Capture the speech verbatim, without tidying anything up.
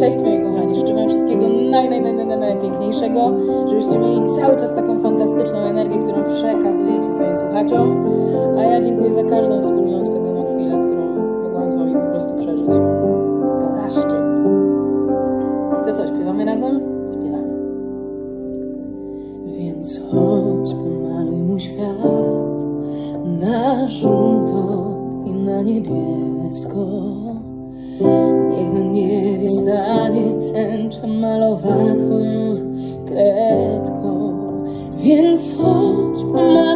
Cześć moi kochani, życzę wam wszystkiego naj, naj, naj, naj, najpiękniejszego, żebyście mieli cały czas taką fantastyczną energię, którą przekazujecie swoim słuchaczom, a ja dziękuję za każdą wspólną spędzoną chwilę, którą mogłam z wami po prostu przeżyć. To zaszczyt. To co, śpiewamy razem? Śpiewamy. Więc chodź, pomaluj mój świat na żółto i na niebiesko. Niech na niebie stanie tęcza malowana twoją kredką. Więc chodź, pomaluj